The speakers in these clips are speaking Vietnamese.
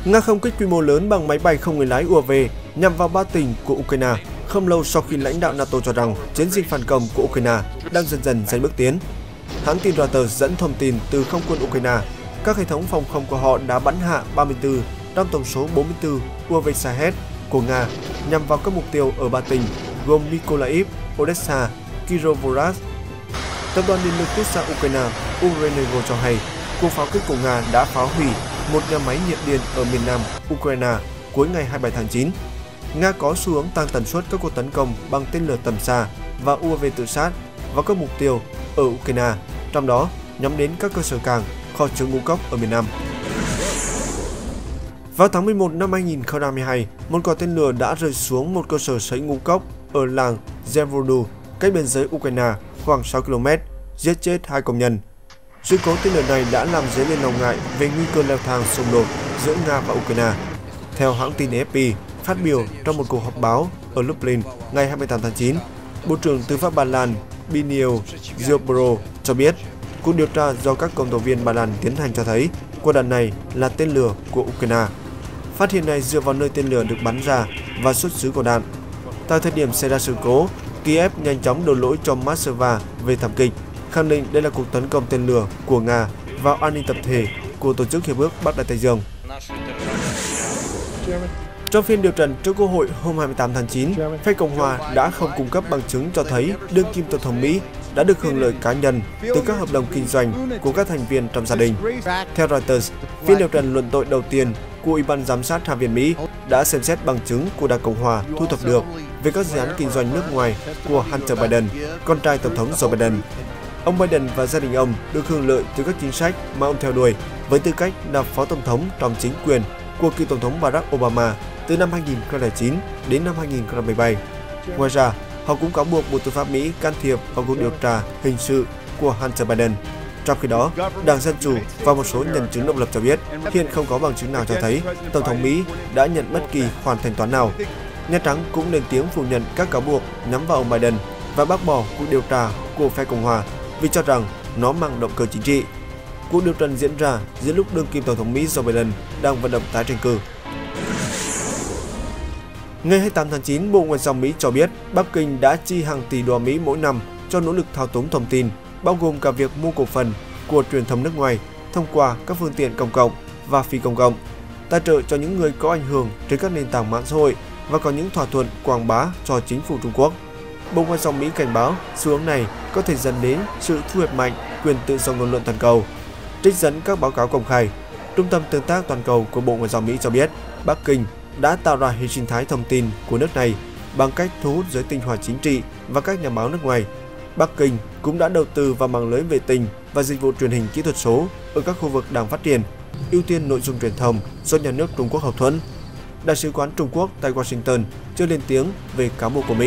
Nga không kích quy mô lớn bằng máy bay không người lái UAV nhằm vào ba tỉnh của Ukraine không lâu sau khi lãnh đạo NATO cho rằng chiến dịch phản công của Ukraine đang dần dần giành bước tiến. Hãng tin Reuters dẫn thông tin từ không quân Ukraine, các hệ thống phòng không của họ đã bắn hạ 34 trong tổng số 44 UAV Shahed của Nga nhằm vào các mục tiêu ở ba tỉnh gồm Mykolaiv, Odessa, Kirovohrad. Tập đoàn Điện lực Quốc gia Ukraine Ukrenergo cho hay cuộc pháo kích của Nga đã phá hủy một nhà máy nhiệt điện ở miền nam Ukraine cuối ngày 27 tháng 9. Nga có xu hướng tăng tần suất các cuộc tấn công bằng tên lửa tầm xa và UAV tự sát vào các mục tiêu ở Ukraine, trong đó nhắm đến các cơ sở cảng, kho chứa ngũ cốc ở miền Nam. Vào tháng 11 năm 2022, một quả tên lửa đã rơi xuống một cơ sở sấy ngũ cốc ở làng Zhevodu, cách biên giới Ukraine khoảng 6 km, giết chết 2 công nhân. Sự cố tên lửa này đã làm dấy lên lo ngại về nguy cơ leo thang xung đột giữa Nga và Ukraine. Theo hãng tin AFP, phát biểu trong một cuộc họp báo ở Lublin ngày 28 tháng 9, Bộ trưởng Tư pháp Ba Lan Zbigniew Ziobro cho biết cuộc điều tra do các công tố viên Ba Lan tiến hành cho thấy quả đạn này là tên lửa của Ukraine. Phát hiện này dựa vào nơi tên lửa được bắn ra và xuất xứ của đạn. Tại thời điểm xảy ra sự cố, Kiev nhanh chóng đổ lỗi cho Moscow về thảm kịch, khẳng định đây là cuộc tấn công tên lửa của Nga vào an ninh tập thể của Tổ chức Hiệp ước Bắc Đại Tây Dương. Trong phiên điều trần trước Quốc hội hôm 28 tháng 9, phe Cộng hòa đã không cung cấp bằng chứng cho thấy đương kim Tổng thống Mỹ đã được hưởng lợi cá nhân từ các hợp đồng kinh doanh của các thành viên trong gia đình. Theo Reuters, phiên điều trần luận tội đầu tiên của Ủy ban Giám sát Hạ viện Mỹ đã xem xét bằng chứng của Đảng Cộng hòa thu thập được về các dự án kinh doanh nước ngoài của Hunter Biden, con trai Tổng thống Joe Biden. Ông Biden và gia đình ông được hưởng lợi từ các chính sách mà ông theo đuổi với tư cách là Phó Tổng thống trong chính quyền của cựu Tổng thống Barack Obama từ năm 2009 đến năm 2017. Ngoài ra, họ cũng cáo buộc Bộ Tư pháp Mỹ can thiệp vào cuộc điều tra hình sự của Hunter Biden. Trong khi đó, Đảng Dân Chủ và một số nhân chứng độc lập cho biết hiện không có bằng chứng nào cho thấy Tổng thống Mỹ đã nhận bất kỳ khoản thanh toán nào. Nhà Trắng cũng lên tiếng phủ nhận các cáo buộc nhắm vào ông Biden và bác bỏ cuộc điều tra của phe Cộng hòa vì cho rằng nó mang động cơ chính trị. Cuộc điều trần diễn ra giữa lúc đương kim Tổng thống Mỹ Joe Biden đang vận động tái tranh cử. Ngày 28 tháng 9, Bộ Ngoại giao Mỹ cho biết Bắc Kinh đã chi hàng tỷ đô la Mỹ mỗi năm cho nỗ lực thao túng thông tin, bao gồm cả việc mua cổ phần của truyền thông nước ngoài thông qua các phương tiện công cộng và phi công cộng, tài trợ cho những người có ảnh hưởng trên các nền tảng mạng xã hội và có những thỏa thuận quảng bá cho chính phủ Trung Quốc. Bộ Ngoại giao Mỹ cảnh báo xu hướng này có thể dẫn đến sự thu hẹp mạnh quyền tự do ngôn luận toàn cầu. Trích dẫn các báo cáo công khai, Trung tâm Tương tác Toàn cầu của Bộ Ngoại giao Mỹ cho biết Bắc Kinh đã tạo ra hệ sinh thái thông tin của nước này bằng cách thu hút giới tinh hoa chính trị và các nhà báo nước ngoài. Bắc Kinh cũng đã đầu tư vào mạng lưới vệ tinh và dịch vụ truyền hình kỹ thuật số ở các khu vực đang phát triển, ưu tiên nội dung truyền thông do nhà nước Trung Quốc hậu thuẫn. Đại sứ quán Trung Quốc tại Washington chưa lên tiếng về cáo buộc của Mỹ.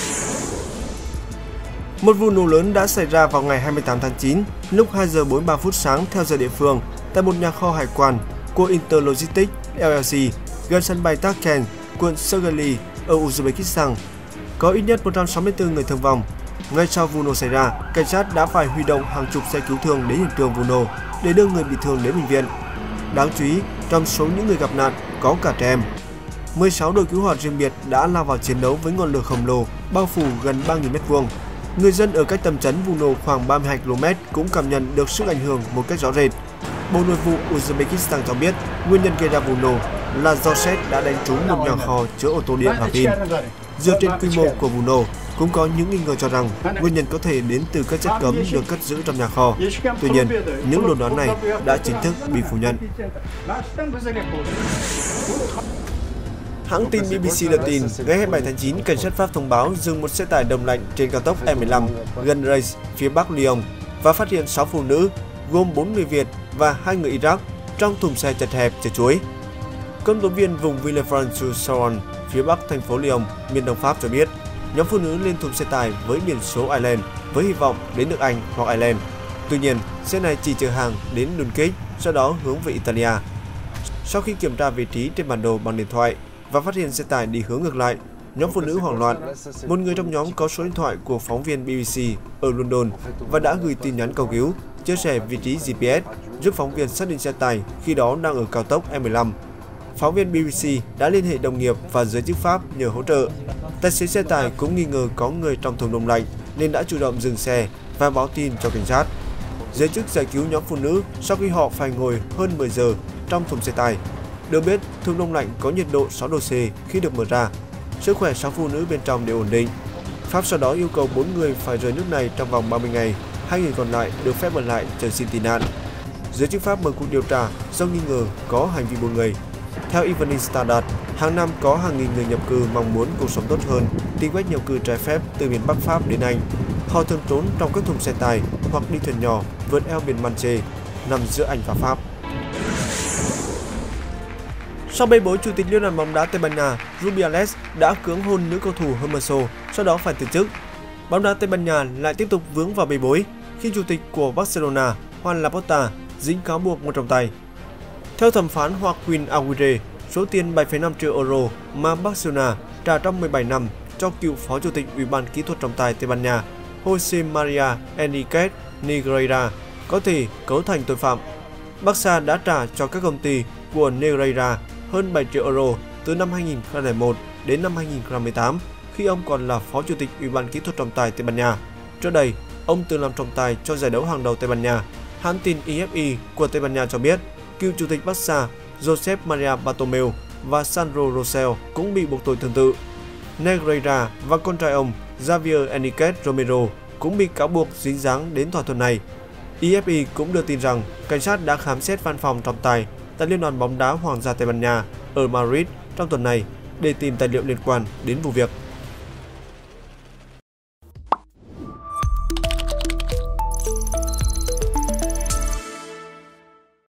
Một vụ nổ lớn đã xảy ra vào ngày 28 tháng 9 lúc 2 giờ 43 phút sáng theo giờ địa phương tại một nhà kho hải quan của Interlogistics LLC gần sân bay Tashkent, quận Sergeli ở Uzbekistan. Có ít nhất 164 người thương vong. Ngay sau vụ nổ xảy ra, cảnh sát đã phải huy động hàng chục xe cứu thương đến hiện trường vụ nổ để đưa người bị thương đến bệnh viện. Đáng chú ý, trong số những người gặp nạn có cả trẻ em. 16 đội cứu hỏa riêng biệt đã lao vào chiến đấu với ngọn lửa khổng lồ bao phủ gần 3.000 m². Người dân ở cách tầm trấn vụ nổ khoảng 32 km cũng cảm nhận được sức ảnh hưởng một cách rõ rệt. Bộ Nội vụ Uzbekistan cho biết nguyên nhân gây ra vụ nổ là do sét đã đánh trúng một nhà kho chứa ô tô điện và pin. Dựa trên quy mô của vụ nổ, cũng có những nghi ngờ cho rằng nguyên nhân có thể đến từ các chất cấm được cất giữ trong nhà kho. Tuy nhiên, những đồn đoán này đã chính thức bị phủ nhận. Hãng tin BBC đưa tin, ngày 27 tháng 9, cảnh sát Pháp thông báo dừng một xe tải đông lạnh trên cao tốc E15 gần Reims, phía bắc Lyon và phát hiện 6 phụ nữ, gồm 4 người Việt và 2 người Iraq, trong thùng xe chật hẹp chở chuối. Công tố viên vùng Villefranche-sur-Saône, phía bắc thành phố Lyon, miền đông Pháp cho biết, nhóm phụ nữ lên thùng xe tải với biển số Ireland với hy vọng đến nước Anh hoặc Ireland. Tuy nhiên, xe này chỉ chở hàng đến Dunkirk, sau đó hướng về Italia. Sau khi kiểm tra vị trí trên bản đồ bằng điện thoại và phát hiện xe tải đi hướng ngược lại, nhóm phụ nữ hoảng loạn. Một người trong nhóm có số điện thoại của phóng viên BBC ở London và đã gửi tin nhắn cầu cứu, chia sẻ vị trí GPS, giúp phóng viên xác định xe tải khi đó đang ở cao tốc E15. phóng viên BBC đã liên hệ đồng nghiệp và giới chức Pháp nhờ hỗ trợ. Tài xế xe tải cũng nghi ngờ có người trong thùng đông lạnh nên đã chủ động dừng xe và báo tin cho cảnh sát. Giới chức giải cứu nhóm phụ nữ sau khi họ phải ngồi hơn 10 giờ trong thùng xe tải. Được biết, thùng đông lạnh có nhiệt độ 6 độ C khi được mở ra. Sức khỏe 6 phụ nữ bên trong đều ổn định. Pháp sau đó yêu cầu 4 người phải rời nước này trong vòng 30 ngày, 2 người còn lại được phép ở lại chờ xin tị nạn. Giới chức Pháp mở cuộc điều tra do nghi ngờ có hành vi buôn người. Theo Evening Standard, hàng năm có hàng nghìn người nhập cư mong muốn cuộc sống tốt hơn, tìm cách nhập cư trái phép từ miền Bắc Pháp đến Anh. Họ thường trốn trong các thùng xe tải hoặc đi thuyền nhỏ vượt eo biển Manche, nằm giữa Anh và Pháp. Sau bê bối, Chủ tịch Liên đoàn bóng đá Tây Ban Nha Rubiales đã cưỡng hôn nữ cầu thủ Hermoso, sau đó phải từ chức. Bóng đá Tây Ban Nha lại tiếp tục vướng vào bê bối khi chủ tịch của Barcelona Joan Laporta dính cáo buộc một trọng tài. Theo thẩm phán Joaquin Aguirre, số tiền 7,5 triệu euro mà Barcelona trả trong 17 năm cho cựu phó chủ tịch Ủy ban kỹ thuật trọng tài Tây Ban Nha Jose Maria Enriquez Negreira có thể cấu thành tội phạm. Barca đã trả cho các công ty của Negreira hơn 7 triệu euro từ năm 2001 đến năm 2018 khi ông còn là phó chủ tịch Ủy ban kỹ thuật trọng tài Tây Ban Nha. Trước đây, ông từng làm trọng tài cho giải đấu hàng đầu Tây Ban Nha. Hãng tin EFE của Tây Ban Nha cho biết, cựu chủ tịch Barca Josep Maria Bartomeu và Sandro Rosell cũng bị buộc tội tương tự. Negreira và con trai ông Javier Enriquez Romero cũng bị cáo buộc dính dáng đến thỏa thuận này. EFE cũng đưa tin rằng cảnh sát đã khám xét văn phòng trọng tài tại Liên đoàn bóng đá Hoàng gia Tây Ban Nha ở Madrid trong tuần này để tìm tài liệu liên quan đến vụ việc.